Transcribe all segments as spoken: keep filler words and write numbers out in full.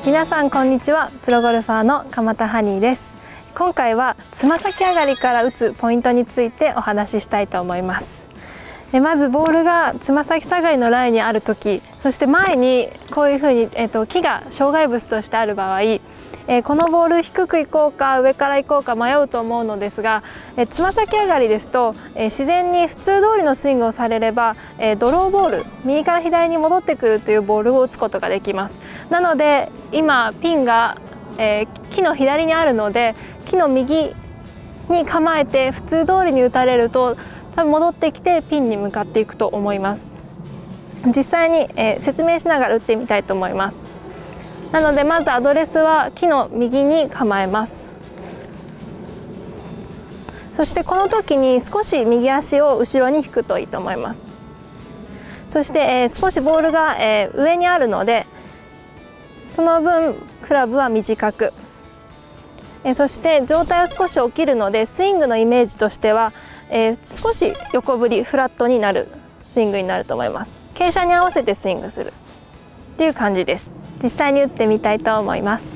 皆さんこんにちは。プロゴルファーの鎌田ハニーです。今回はつま先上がりから打つポイントについてお話ししたいと思います。えまずボールがつま先下がりのラインにある時、そして前にこういうふうに、えー、と木が障害物としてある場合、えー、このボール低く行こうか上から行こうか迷うと思うのですが、えー、つま先上がりですと、えー、自然に普通通りのスイングをされれば、えー、ドローボール、右から左に戻ってくるというボールを打つことができます。なので今ピンが、えー、木の左にあるので、木の右に構えて普通通りに打たれると多分戻ってきてピンに向かっていくと思います。実際に、えー、説明しながら打ってみたいと思います。なのでまずアドレスは木の右に構えます。そしてこの時に少し右足を後ろに引くといいと思います。そして、えー、少しボールが、えー、上にあるのでその分クラブは短く、えー、そして上体は少し起きるのでスイングのイメージとしてはえー、少し横振りフラットになるスイングになると思います。傾斜に合わせてスイングするっていう感じです。実際に打ってみたいと思います。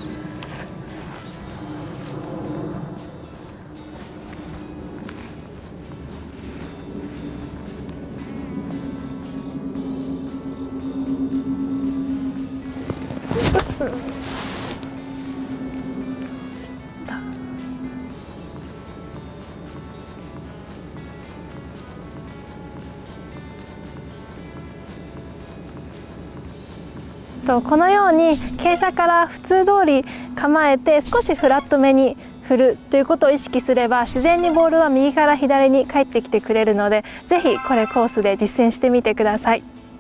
このように傾斜から普通通り構えて少しフラットめに振るということを意識すれば自然にボールは右から左に返ってきてくれるので、ぜひこれコースで実践してみてください。